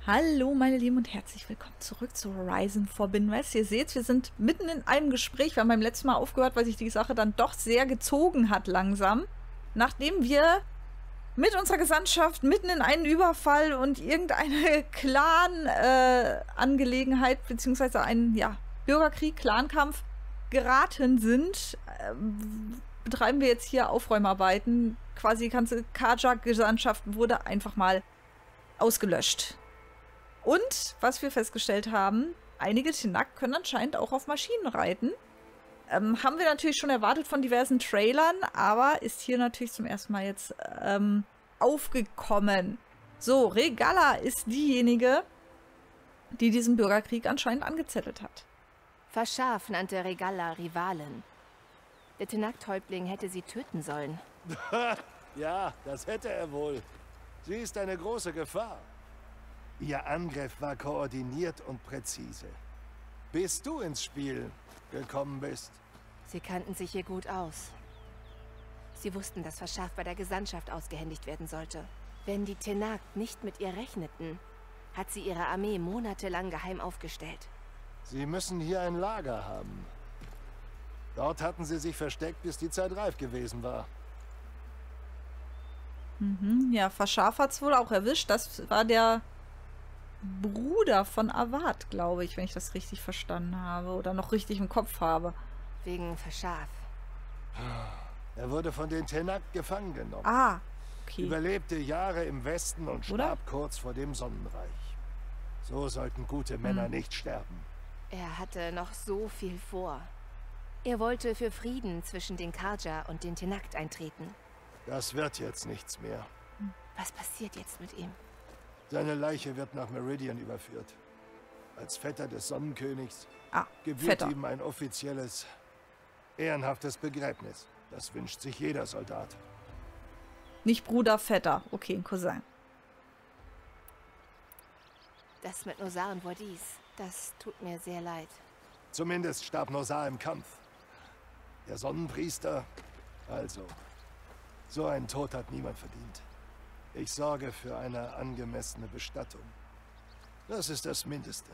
Hallo meine Lieben und herzlich willkommen zurück zu Horizon Forbidden West. Ihr seht, wir sind mitten in einem Gespräch. Wir haben beim letzten Mal aufgehört, weil sich die Sache dann doch sehr gezogen hat langsam. Nachdem wir mit unserer Gesandtschaft mitten in einen Überfall und irgendeine Clan-Angelegenheit beziehungsweise einen Bürgerkrieg, Clankampf geraten sind, betreiben wir jetzt hier Aufräumarbeiten. Quasi die ganze Carja-Gesandtschaft wurde einfach mal ausgelöscht. Und, was wir festgestellt haben, einige Tenakth können anscheinend auch auf Maschinen reiten. Haben wir natürlich schon erwartet von diversen Trailern, aber ist hier natürlich zum ersten Mal jetzt aufgekommen. So, Regalla ist diejenige, die diesen Bürgerkrieg anscheinend angezettelt hat. Verschaf nannte Regalla Rivalin. Der Tenakth-Häuptling hätte sie töten sollen. Ja, das hätte er wohl. Sie ist eine große Gefahr. Ihr Angriff war koordiniert und präzise. Bis du ins Spiel gekommen bist. Sie kannten sich hier gut aus. Sie wussten, dass Verschaf bei der Gesandtschaft ausgehändigt werden sollte. Wenn die Tenakth nicht mit ihr rechneten, hat sie ihre Armee monatelang geheim aufgestellt. Sie müssen hier ein Lager haben. Dort hatten sie sich versteckt, bis die Zeit reif gewesen war. Ja, Verschaf hat es wohl auch erwischt. Das war der Bruder von Avad, glaube ich, wenn ich das richtig verstanden habe oder noch richtig im Kopf habe. Wegen Verschaf. Er wurde von den Tenakth gefangen genommen. Ah, okay. Überlebte Jahre im Westen und starb kurz vor dem Sonnenreich. So sollten gute Männer nicht sterben. Er hatte noch so viel vor. Er wollte für Frieden zwischen den Carja und den Tenakth eintreten. Das wird jetzt nichts mehr. Was passiert jetzt mit ihm? Seine Leiche wird nach Meridian überführt. Als Vetter des Sonnenkönigs gebührt ihm ein offizielles, ehrenhaftes Begräbnis. Das wünscht sich jeder Soldat. Nicht Bruder, Vetter. Okay, ein Cousin. Das mit Nosar und Wadis, das tut mir sehr leid. Zumindest starb Nosar im Kampf. Der Sonnenpriester, also, so einen Tod hat niemand verdient. Ich sorge für eine angemessene Bestattung. Das ist das Mindeste.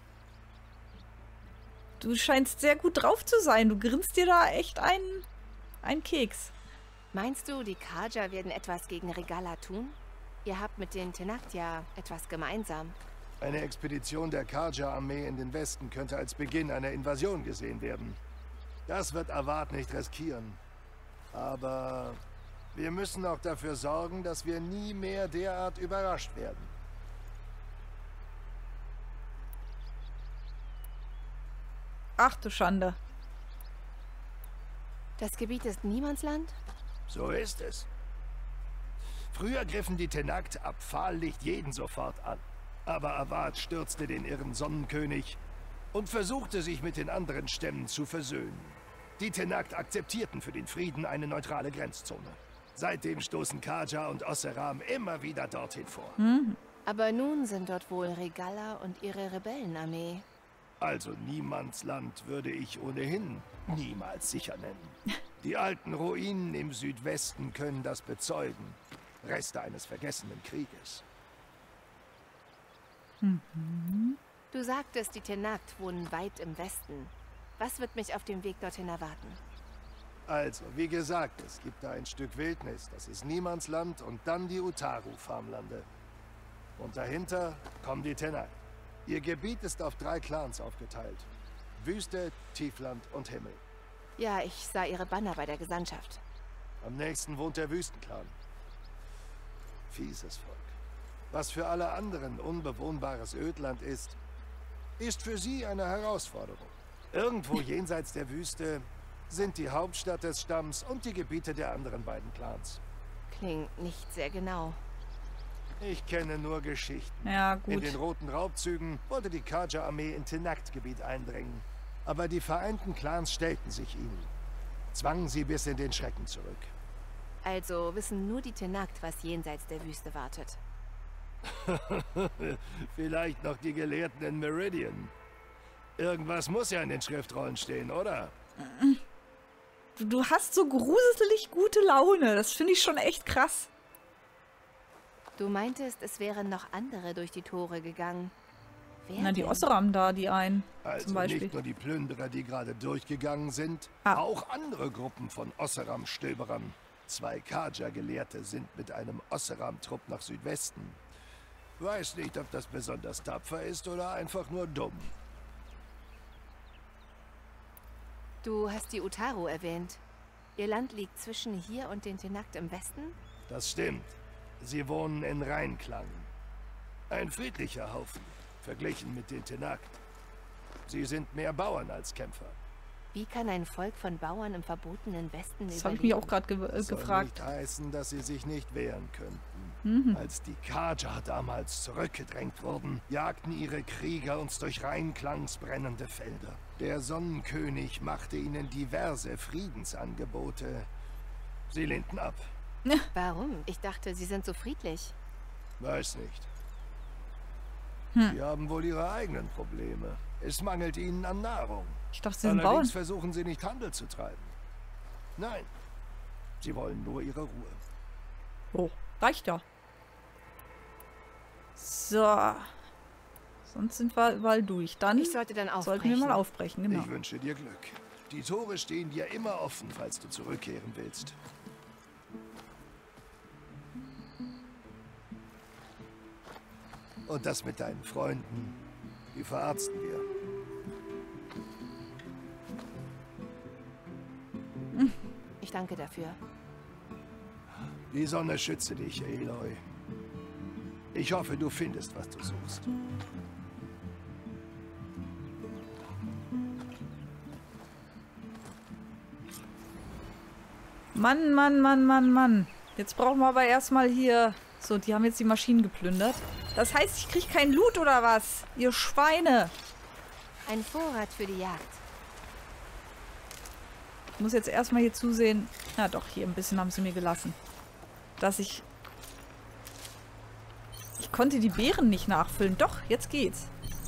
Du scheinst sehr gut drauf zu sein. Du grinst dir da echt einen Keks. Meinst du, die Carja werden etwas gegen Regalla tun? Ihr habt mit den Tenakth ja etwas gemeinsam. Eine Expedition der Carja-Armee in den Westen könnte als Beginn einer Invasion gesehen werden. Das wird Avad nicht riskieren. Aber wir müssen auch dafür sorgen, dass wir nie mehr derart überrascht werden. Ach du Schande. Das Gebiet ist Niemandsland? So ist es. Früher griffen die Tenakth ab Pfahllicht jeden sofort an. Aber Avad stürzte den irren Sonnenkönig und versuchte, sich mit den anderen Stämmen zu versöhnen. Die Tenakth akzeptierten für den Frieden eine neutrale Grenzzone. Seitdem stoßen Carja und Osseram immer wieder dorthin vor. Aber nun sind dort wohl Regalla und ihre Rebellenarmee. Also Niemandsland würde ich ohnehin niemals sicher nennen. Die alten Ruinen im Südwesten können das bezeugen. Reste eines vergessenen Krieges. Du sagtest, die Tenakth wohnen weit im Westen. Was wird mich auf dem Weg dorthin erwarten? Also, wie gesagt, es gibt da ein Stück Wildnis. Das ist Niemandsland und dann die Utaru-Farmlande. Und dahinter kommen die Tenakth. Ihr Gebiet ist auf 3 Clans aufgeteilt. Wüste, Tiefland und Himmel. Ja, ich sah ihre Banner bei der Gesandtschaft. Am nächsten wohnt der Wüstenclan. Fieses Volk. Was für alle anderen unbewohnbares Ödland ist, ist für sie eine Herausforderung. Irgendwo jenseits der Wüste sind die Hauptstadt des Stamms und die Gebiete der anderen beiden Clans. Klingt nicht sehr genau. Ich kenne nur Geschichten. Ja, gut. In den Roten Raubzügen wollte die Carja-Armee in Tenakth-Gebiet eindringen. Aber die vereinten Clans stellten sich ihnen. Zwangen sie bis in den Schrecken zurück. Also wissen nur die Tenakth, was jenseits der Wüste wartet. Vielleicht noch die Gelehrten in Meridian. Irgendwas muss ja in den Schriftrollen stehen, oder? Du hast so gruselig gute Laune. Das finde ich schon echt krass. Du meintest, es wären noch andere durch die Tore gegangen. Wer Na, die denn? Osram da, die einen. Also zum Beispiel. nicht nur die Plünderer, die gerade durchgegangen sind, auch andere Gruppen von Osseram-Stöberern. 2 Kaja-Gelehrte sind mit einem Osseram-Trupp nach Südwesten. Weiß nicht, ob das besonders tapfer ist oder einfach nur dumm. Du hast die Utaru erwähnt. Ihr Land liegt zwischen hier und den Tenakt im Westen? Das stimmt. Sie wohnen in Reinklang. Ein friedlicher Haufen, verglichen mit den Tenakt. Sie sind mehr Bauern als Kämpfer. Wie kann ein Volk von Bauern im verbotenen Westen Das habe ich mich auch gerade Das soll gefragt. nicht heißen, dass sie sich nicht wehren könnten. Als die Kaja damals zurückgedrängt wurden, jagten ihre Krieger uns durch Reinklangs brennende Felder. Der Sonnenkönig machte ihnen diverse Friedensangebote. Sie lehnten ab. Warum? Ich dachte, sie sind so friedlich. Weiß nicht. Sie haben wohl ihre eigenen Probleme. Es mangelt ihnen an Nahrung. Ich dachte, sie sind Allerdings Bauern. versuchen sie nicht Handel zu treiben. Nein, sie wollen nur ihre Ruhe. Oh, reicht ja. So. Sonst sind wir überall durch. Dann Ich sollte dann sollten wir aufbrechen. mal aufbrechen, genau. Ich wünsche dir Glück. Die Tore stehen dir immer offen, falls du zurückkehren willst. Und das mit deinen Freunden, die verarzten wir. Ich danke dafür. Die Sonne schütze dich, Aloy. Ich hoffe, du findest, was du suchst. Mann, Mann, Mann, Mann, Mann. Jetzt brauchen wir aber erstmal hier... So, die haben jetzt die Maschinen geplündert. Das heißt, ich kriege kein Loot oder was? Ihr Schweine. Ein Vorrat für die Jagd. Ich muss jetzt erstmal hier zusehen. Na doch, hier ein bisschen haben sie mir gelassen. Dass ich... Ich konnte die Beeren nicht nachfüllen. Doch, jetzt geht's.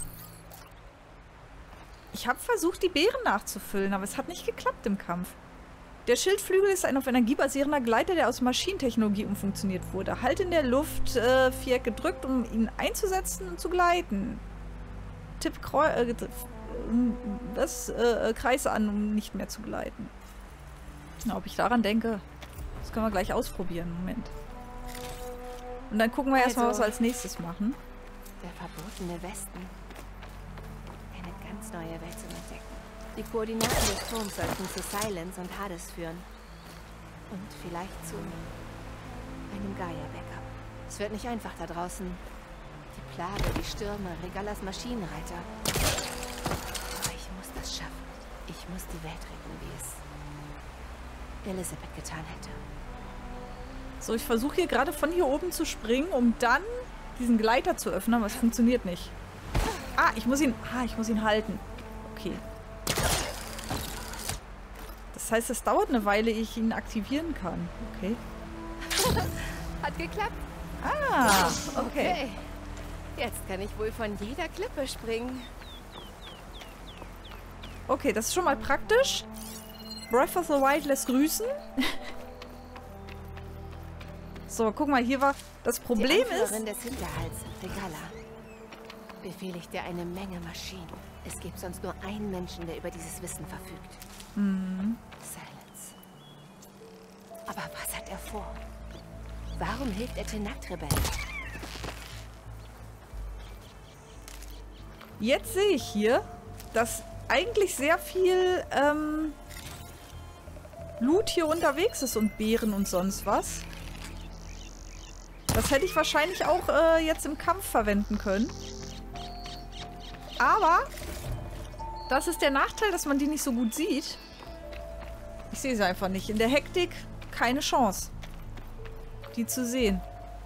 Ich habe versucht, die Beeren nachzufüllen, aber es hat nicht geklappt im Kampf. Der Schildflügel ist ein auf Energie basierender Gleiter, der aus Maschinentechnologie umfunktioniert wurde. Halt in der Luft Viereck gedrückt, um ihn einzusetzen und zu gleiten. Tipp Kreis an, um nicht mehr zu gleiten. Na, ob ich daran denke, das können wir gleich ausprobieren. Moment. Und dann gucken wir erstmal, was wir als nächstes machen. Der verbotene Westen. Eine ganz neue Welt zum Entdecken. Die Koordinaten des Turms sollten zu Silence und Hades führen. Und vielleicht zu einem Gaia-Backup. Es wird nicht einfach da draußen. Die Plage, die Stürme, Regalas Maschinenreiter. Aber ich muss das schaffen. Ich muss die Welt retten, wie es Elisabeth getan hätte. So, ich versuche hier gerade von hier oben zu springen, um dann diesen Gleiter zu öffnen, aber es funktioniert nicht. Ah, ich muss ihn halten. Okay. Das heißt, es dauert eine Weile, ehe ich ihn aktivieren kann. Okay. Hat geklappt. Ah, okay. Okay. Jetzt kann ich wohl von jeder Klippe springen. Okay, das ist schon mal praktisch. Breath of the Wild lässt grüßen. So, guck mal, hier war... Das Problem Die ist... Anführerin des Hinterhalts, Regala, befehligt dir eine Menge Maschinen. Es gibt sonst nur einen Menschen, der über dieses Wissen verfügt. Silence. Aber was hat er vor? Warum hilft er Tenakt-Rebellen? Jetzt sehe ich hier, dass eigentlich sehr viel Loot hier unterwegs ist und Beeren und sonst was. Das hätte ich wahrscheinlich auch jetzt im Kampf verwenden können. Aber das ist der Nachteil, dass man die nicht so gut sieht. Ich sehe sie einfach nicht. In der Hektik keine Chance, die zu sehen.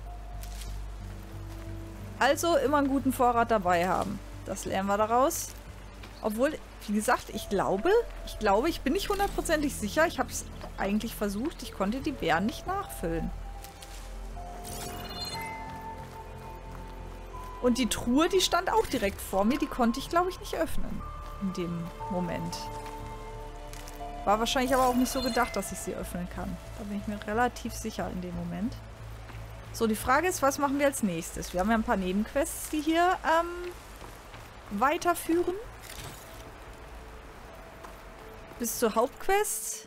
Also immer einen guten Vorrat dabei haben. Das lernen wir daraus. Obwohl, wie gesagt, ich glaube, ich bin nicht hundertprozentig sicher. Ich habe es eigentlich versucht. Ich konnte die Beeren nicht nachfüllen. Und die Truhe, die stand auch direkt vor mir. Die konnte ich, glaube ich, nicht öffnen. In dem Moment. War wahrscheinlich aber auch nicht so gedacht, dass ich sie öffnen kann. Da bin ich mir relativ sicher in dem Moment. So, die Frage ist, was machen wir als nächstes? Wir haben ja ein paar Nebenquests, die hier weiterführen. Bis zur Hauptquest.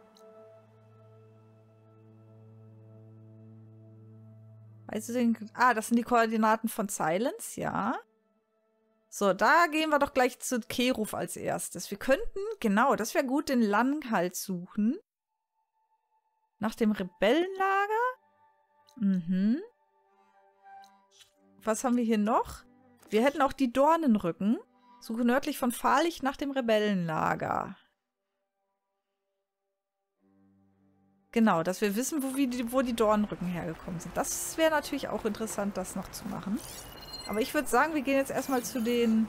Weißt du den? Ah, das sind die Koordinaten von Silence, ja. So, da gehen wir doch gleich zu Keruf als erstes. Wir könnten, genau, das wäre gut, den Langhals suchen. Nach dem Rebellenlager. Mhm. Was haben wir hier noch? Wir hätten auch die Dornenrücken. Suche nördlich von Fahrlicht nach dem Rebellenlager. Genau, dass wir wissen, wo die Dornenrücken hergekommen sind. Das wäre natürlich auch interessant, das noch zu machen. Aber ich würde sagen, wir gehen jetzt erstmal zu den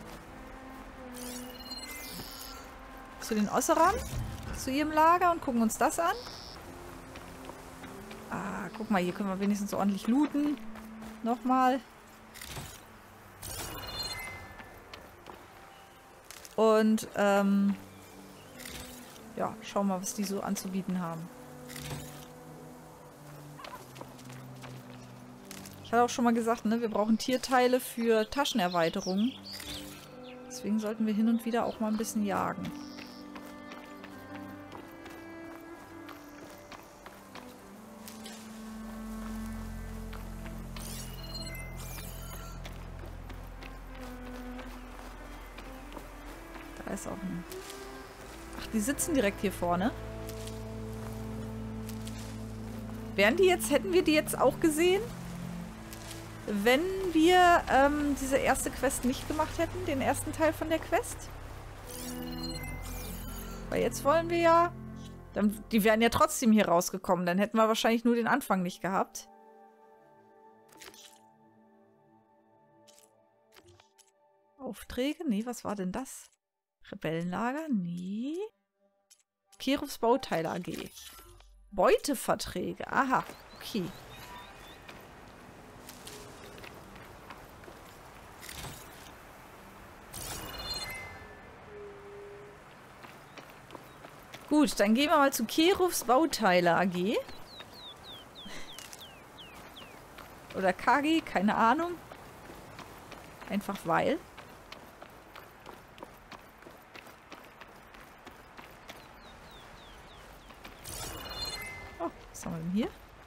Osserern, zu ihrem Lager und gucken uns das an. Ah, guck mal, hier können wir wenigstens ordentlich looten. Nochmal. Und, ja, schauen wir mal, was die so anzubieten haben. Ich hatte auch schon mal gesagt, ne, wir brauchen Tierteile für Taschenerweiterungen. Deswegen sollten wir hin und wieder auch mal ein bisschen jagen. Da ist auch ein... Ach, die sitzen direkt hier vorne. Wären die jetzt, hätten wir die jetzt auch gesehen? Wenn wir diese erste Quest nicht gemacht hätten, den ersten Teil von der Quest. Weil jetzt wollen wir ja... die wären ja trotzdem hier rausgekommen. Dann hätten wir wahrscheinlich nur den Anfang nicht gehabt. Aufträge? Nee, was war denn das? Rebellenlager? Nee. Kerufs Bauteile AG. Beuteverträge. Aha, okay. Gut, dann gehen wir mal zu Kerufs Bauteile AG. Oder KG, keine Ahnung. Einfach weil. Oh, was haben wir denn hier?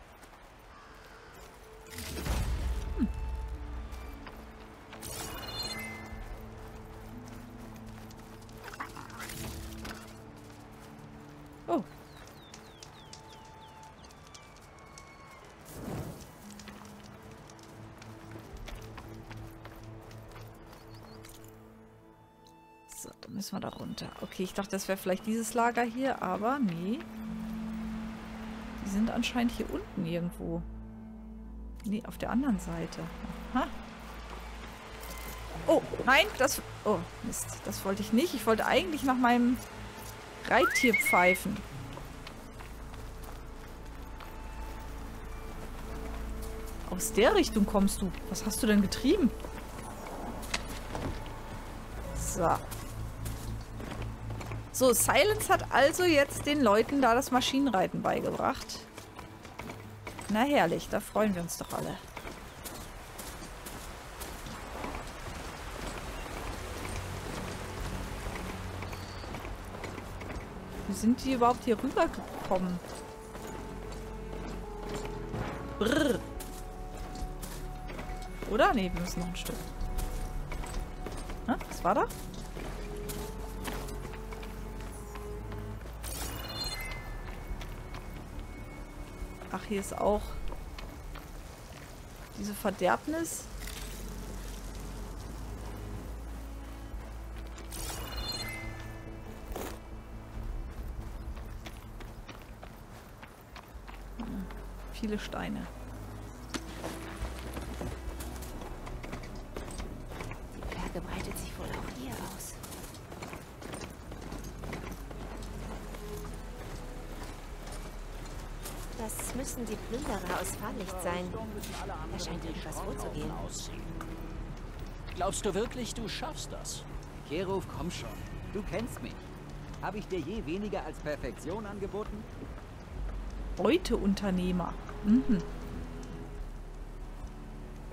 Oh. So, dann müssen wir da runter. Okay, ich dachte, das wäre vielleicht dieses Lager hier, aber nee. Die sind anscheinend hier unten irgendwo. Nee, auf der anderen Seite. Aha. Oh, nein, das... Oh, Mist. Das wollte ich nicht. Ich wollte eigentlich nach meinem Reittier pfeifen. Aus der Richtung kommst du. Was hast du denn getrieben? So. So, Silence hat also jetzt den Leuten da das Maschinenreiten beigebracht. Na herrlich, da freuen wir uns doch alle. Wie sind die überhaupt hier rübergekommen? Brrr. Oder? Ne, wir müssen noch ein Stück. Na, was war da? Ach, hier ist auch diese Verderbnis. Viele Steine. Die Plage breitet sich wohl auch hier aus. Das müssen die Plünderer aus Fahrlicht sein. Da scheint etwas vorzugehen. Glaubst du wirklich, du schaffst das? Keruf, komm schon. Du kennst mich. Habe ich dir je weniger als Perfektion angeboten? Beuteunternehmer. Mhm.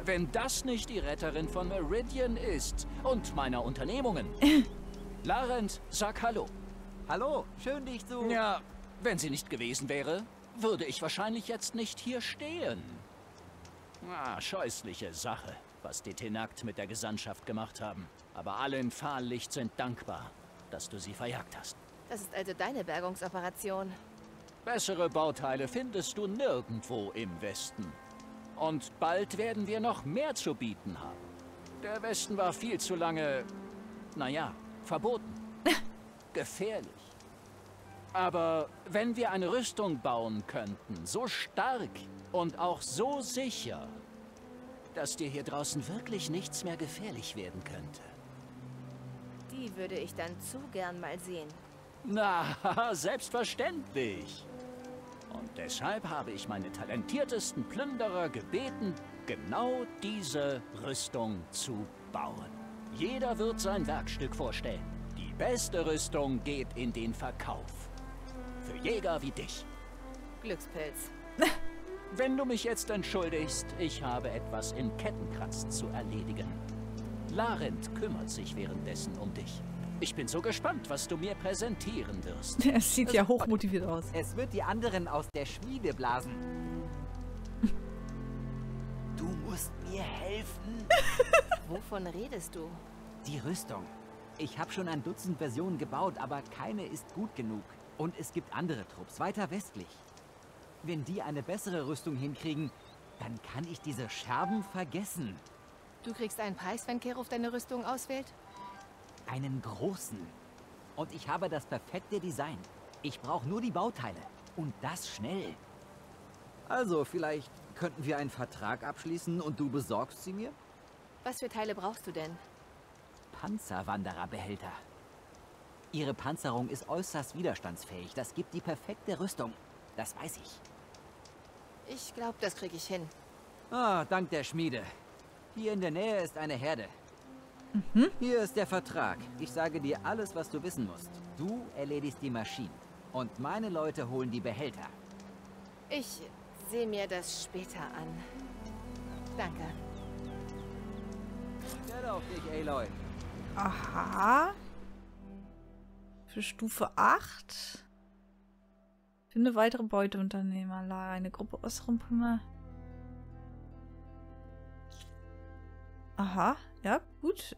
wenn das nicht die Retterin von Meridian ist und meiner Unternehmungen. Larent, sag Hallo. Hallo, schön dich zu... Ja, wenn sie nicht gewesen wäre, würde ich wahrscheinlich jetzt nicht hier stehen. Scheußliche Sache, was die Tenakt mit der Gesandtschaft gemacht haben. Aber alle in Fahllicht sind dankbar, dass du sie verjagt hast. Das ist also deine Bergungsoperation. Bessere Bauteile findest du nirgendwo im Westen. Und bald werden wir noch mehr zu bieten haben. Der Westen war viel zu lange, naja, verboten. Gefährlich. Aber wenn wir eine Rüstung bauen könnten, so stark und auch so sicher, dass dir hier draußen wirklich nichts mehr gefährlich werden könnte. Die würde ich dann zu gern mal sehen. Na, selbstverständlich. Und deshalb habe ich meine talentiertesten Plünderer gebeten, genau diese Rüstung zu bauen. Jeder wird sein Werkstück vorstellen. Die beste Rüstung geht in den Verkauf. Für Jäger wie dich. Glückspilz. Wenn du mich jetzt entschuldigst, ich habe etwas in Kettenkranz zu erledigen. Larent kümmert sich währenddessen um dich. Ich bin so gespannt, was du mir präsentieren wirst. Es sieht ja hochmotiviert aus. Es wird die anderen aus der Schmiede blasen. Du musst mir helfen. Wovon redest du? Die Rüstung. Ich habe schon ein Dutzend Versionen gebaut, aber keine ist gut genug. Und es gibt andere Trupps, weiter westlich. Wenn die eine bessere Rüstung hinkriegen, dann kann ich diese Scherben vergessen. Du kriegst einen Preis, wenn Keruf deine Rüstung auswählt? Einen großen. Und ich habe das perfekte Design. Ich brauche nur die Bauteile. Und das schnell. Also, vielleicht könnten wir einen Vertrag abschließen und du besorgst sie mir? Was für Teile brauchst du denn? Panzerwandererbehälter. Ihre Panzerung ist äußerst widerstandsfähig. Das gibt die perfekte Rüstung. Das weiß ich. Ich glaube, das kriege ich hin. Ah, dank der Schmiede. Hier in der Nähe ist eine Herde. Hier ist der Vertrag. Ich sage dir alles, was du wissen musst. Du erledigst die Maschinen. Und meine Leute holen die Behälter. Ich sehe mir das später an. Danke. Stell auf dich, Aloy. Aha. Für Stufe 8. Finde weitere Beuteunternehmer. Eine Gruppe Osrumpümer. Aha, ja, gut.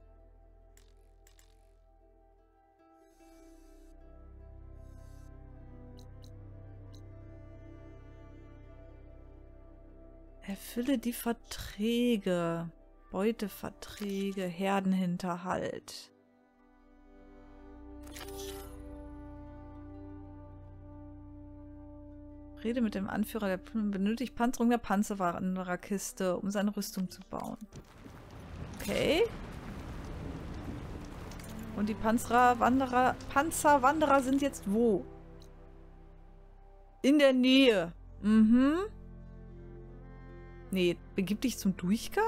Erfülle die Verträge. Beuteverträge, Herdenhinterhalt. Rede mit dem Anführer der benötigt Panzerung der Panzerwandererkiste, um seine Rüstung zu bauen. Okay. Und die Panzerwanderer sind jetzt wo? In der Nähe. Mhm. Nee, begib dich zum Durchgang?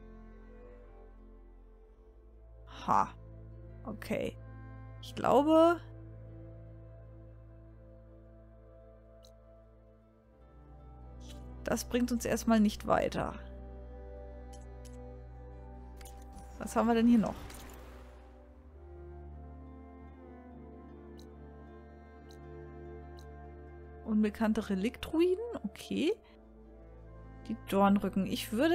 Ha. Okay. Ich glaube... Das bringt uns erstmal nicht weiter. Was haben wir denn hier noch? Unbekannte Reliktruinen? Okay. Die Dornrücken. Ich würde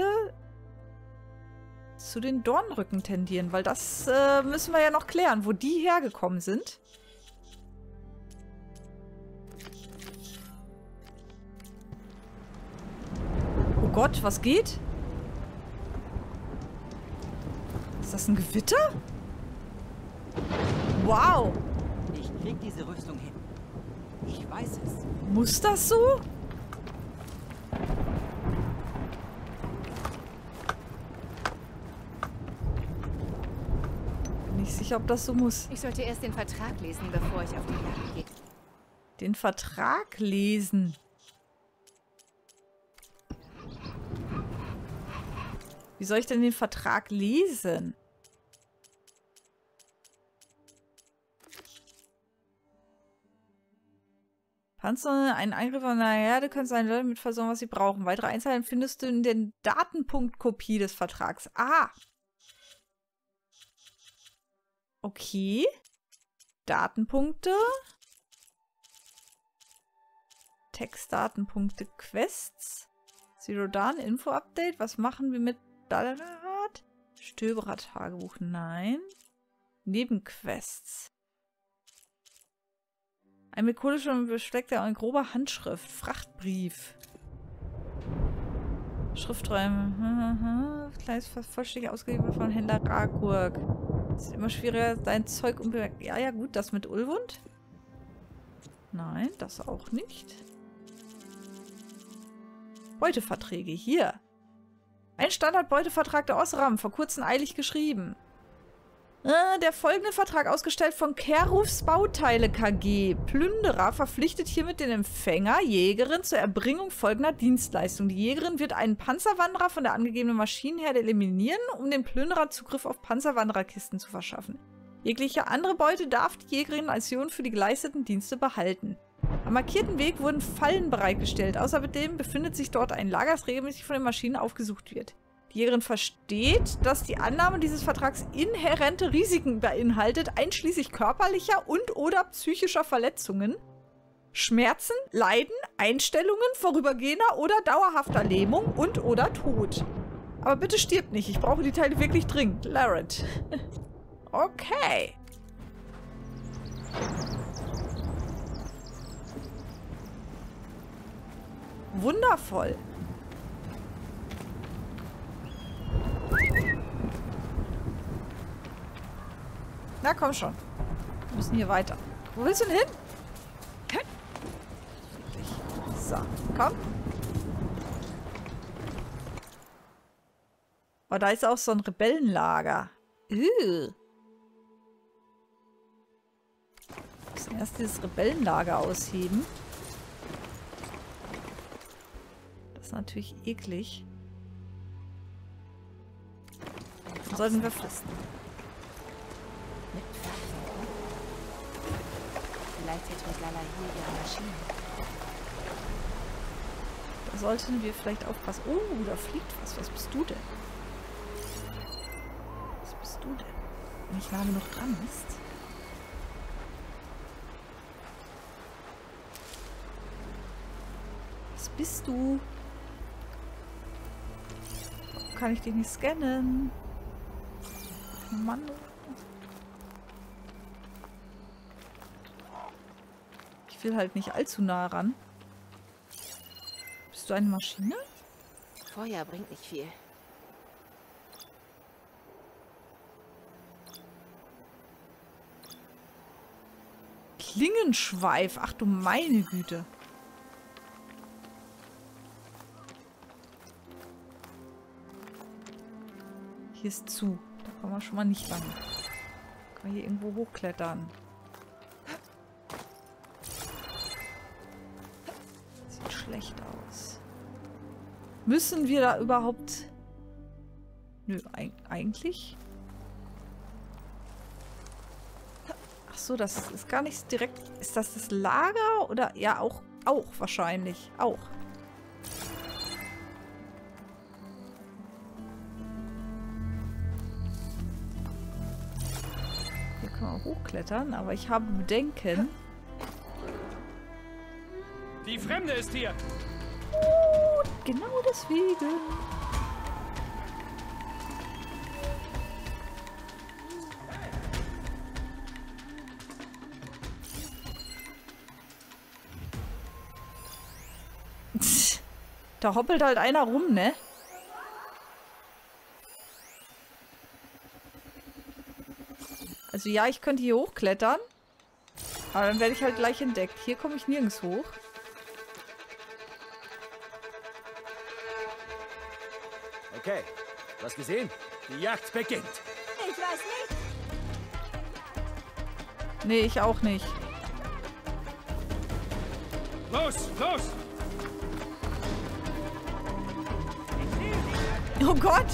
zu den Dornrücken tendieren, weil das müssen wir ja noch klären, wo die hergekommen sind. Oh Gott, was geht? Ist das ein Gewitter? Wow. Ich krieg diese Rüstung hin. Ich weiß es. Muss das so? Bin nicht sicher, ob das so muss. Ich sollte erst den Vertrag lesen, bevor ich auf die Jagd gehe. Den Vertrag lesen. Wie soll ich denn den Vertrag lesen? Panzer, ein Angriff an der Herde können seine Leute mit versorgen, was sie brauchen. Weitere Einzelheiten findest du in der Datenpunktkopie des Vertrags. Ah! Okay. Datenpunkte. Textdatenpunkte, Quests. Zero Dawn, Info-Update. Was machen wir mit Dallarad? Stöberer-Tagebuch, nein. Nebenquests. Ein mechanischer und besteckter in grober Handschrift. Frachtbrief. Schrifträume. Kleines, fast vollständig ausgegeben von Händler Rakurg. Es ist immer schwieriger, dein Zeug unbemerkt. Ja, ja, gut. Das mit Ulwund? Nein, das auch nicht. Beuteverträge. Hier. Ein Standard-Beutevertrag der Osram. Vor kurzem eilig geschrieben. Der folgende Vertrag, ausgestellt von Kerufs Bauteile KG. Plünderer verpflichtet hiermit den Empfänger, Jägerin, zur Erbringung folgender Dienstleistung. Die Jägerin wird einen Panzerwanderer von der angegebenen Maschinenherde eliminieren, um dem Plünderer Zugriff auf Panzerwandererkisten zu verschaffen. Jegliche andere Beute darf die Jägerin als Lohn für die geleisteten Dienste behalten. Am markierten Weg wurden Fallen bereitgestellt. Außerdem befindet sich dort ein Lager, das regelmäßig von den Maschinen aufgesucht wird. Die Jägerin versteht, dass die Annahme dieses Vertrags inhärente Risiken beinhaltet, einschließlich körperlicher und/oder psychischer Verletzungen, Schmerzen, Leiden, Einstellungen, vorübergehender oder dauerhafter Lähmung und/oder Tod. Aber bitte stirbt nicht, ich brauche die Teile wirklich dringend. Larrett. Okay. Wundervoll. Na komm schon. Wir müssen hier weiter. Wo willst du denn hin? So, komm. Oh, da ist auch so ein Rebellenlager. Wir müssen erst dieses Rebellenlager ausheben. Das ist natürlich eklig. Dann sollten wir fristen. Vielleicht hat Regala hier ihre Maschine. Da sollten wir vielleicht aufpassen. Oh, da fliegt was. Was bist du denn? Was bist du denn? Wenn ich nah genug dran ist. Was bist du? Warum kann ich dich nicht scannen? Mann. Ich will halt nicht allzu nah ran. Bist du eine Maschine? Feuer bringt nicht viel. Klingenschweif. Ach du meine Güte. Hier ist zu. Da kann man schon mal nicht lang. Kann man hier irgendwo hochklettern. Sieht schlecht aus. Müssen wir da überhaupt... Nö, eigentlich... Ach so, das ist gar nicht direkt... Ist das das Lager? Oder... Ja, auch wahrscheinlich. Auch. Hier können wir hochklettern, aber ich habe Bedenken. Die Fremde ist hier! Genau deswegen. Da hoppelt halt einer rum, ne? Also ja, ich könnte hier hochklettern. Aber dann werde ich halt gleich entdeckt. Hier komme ich nirgends hoch. Okay, was gesehen? Die Jagd beginnt. Ich weiß nicht. Nee, ich auch nicht. Los, los! Oh Gott!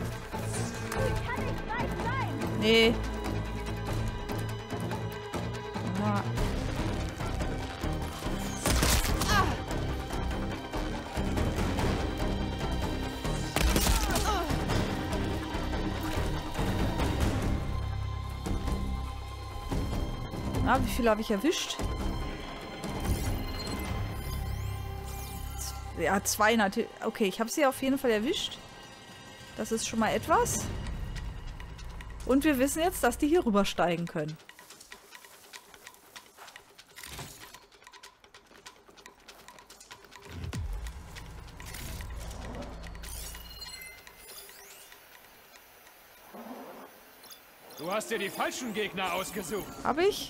Nee. mal. Na, wie viel habe ich erwischt? Ja, 2 natürlich. Okay, ich habe sie auf jeden Fall erwischt. Das ist schon mal etwas. Und wir wissen jetzt, dass die hier rübersteigen können. Du hast dir die falschen Gegner ausgesucht. Habe ich?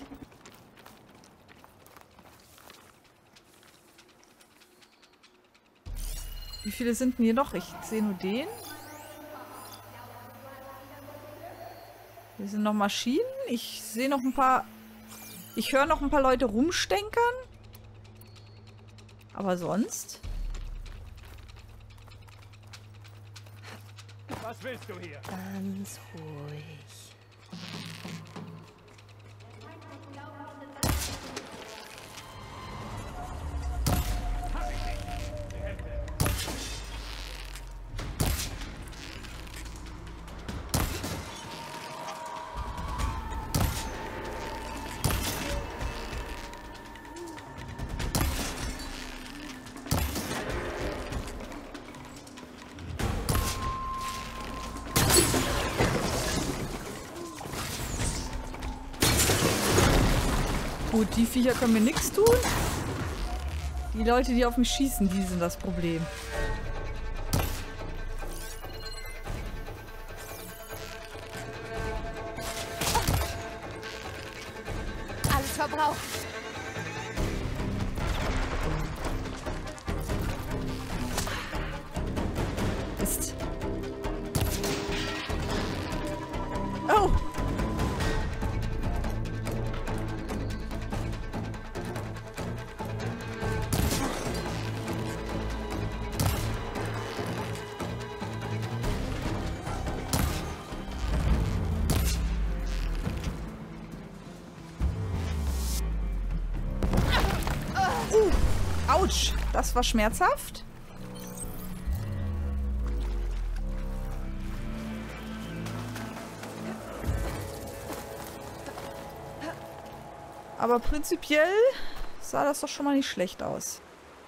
Wie viele sind denn hier noch? Ich sehe nur den. Hier sind noch Maschinen. Ich sehe noch ein paar... Ich höre noch ein paar Leute rumstänkern. Aber sonst... Was willst du hier? Ganz ruhig. Gut, die Viecher können mir nichts tun. Die Leute, die auf mich schießen, die sind das Problem. Alles verbraucht. Ist. Oh! Autsch! Das war schmerzhaft. Aber prinzipiell sah das doch schon mal nicht schlecht aus.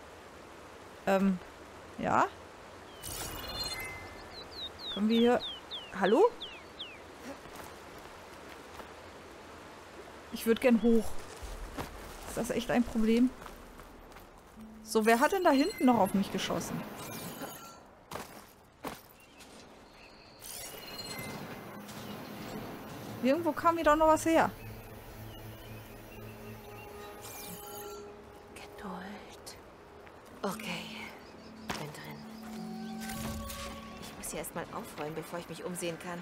Ja? Können wir hier... Hallo? Ich würde gern hoch. Ist das echt ein Problem? So, wer hat denn da hinten noch auf mich geschossen? Irgendwo kam hier doch noch was her. Geduld. Okay. Bin drin. Ich muss hier erstmal aufräumen, bevor ich mich umsehen kann.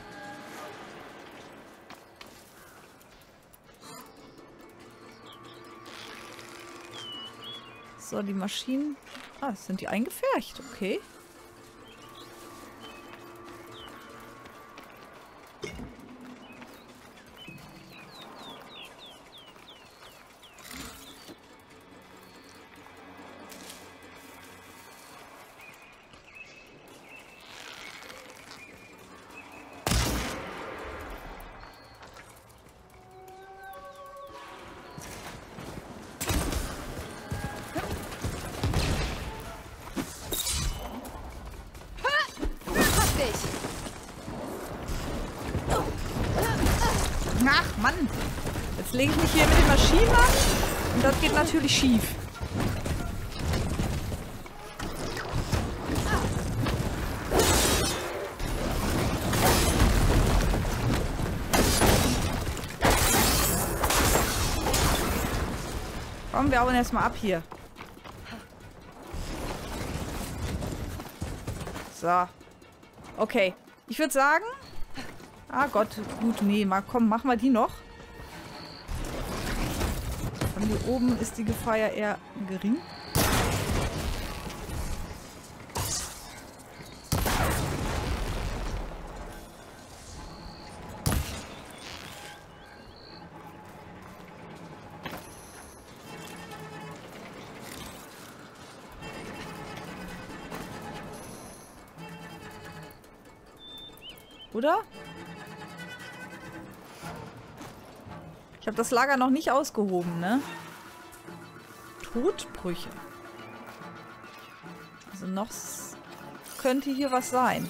So, die Maschinen... Ah, sind die eingefärcht? Okay. Ach, Mann. Jetzt lege ich mich hier mit den Maschinen an. Und das geht natürlich schief. Komm, wir hauen erstmal ab hier. So. Okay. Ich würde sagen... Ah Gott, gut, nee, mal komm, machen wir die noch. Von hier oben ist die Gefahr ja eher gering. Oder? Ich habe das Lager noch nicht ausgehoben, ne? Todbrüche. Also noch könnte hier was sein.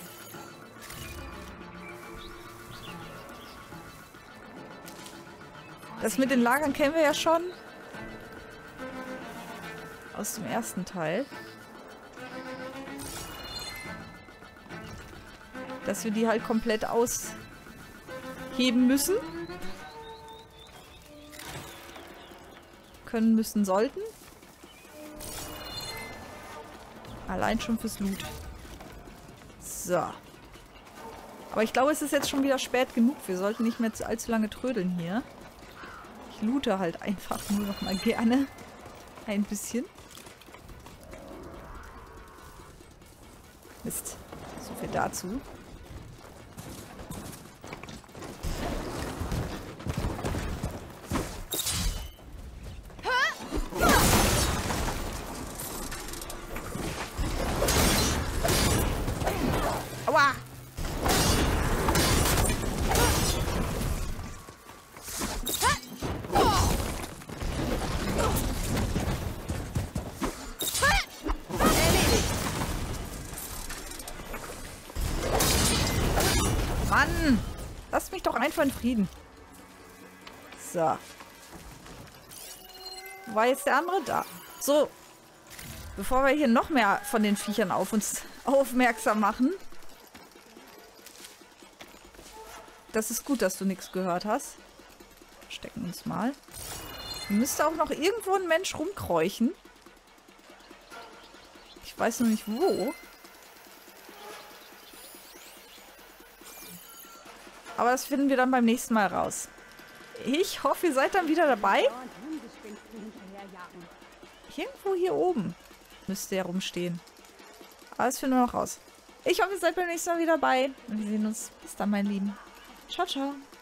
Das mit den Lagern kennen wir ja schon. Aus dem ersten Teil. Dass wir die halt komplett ausheben müssen. Können, müssen, sollten. Allein schon fürs Loot. So. Aber ich glaube, es ist jetzt schon wieder spät genug. Wir sollten nicht mehr allzu lange trödeln hier. Ich loote halt einfach nur noch mal gerne. Ein bisschen. Mist. So viel dazu. Aua! Mann! Lasst mich doch einfach in Frieden. So. Wo war jetzt der andere? Da. So. Bevor wir hier noch mehr von den Viechern auf uns aufmerksam machen. Das ist gut, dass du nichts gehört hast. Verstecken uns mal. Hier müsste auch noch irgendwo ein Mensch rumkräuchen. Ich weiß noch nicht wo. Aber das finden wir dann beim nächsten Mal raus. Ich hoffe, ihr seid dann wieder dabei. Irgendwo hier oben müsste er rumstehen. Aber das finden wir noch raus. Ich hoffe, ihr seid beim nächsten Mal wieder dabei. Und wir sehen uns. Bis dann, mein Lieben. Ciao, ciao.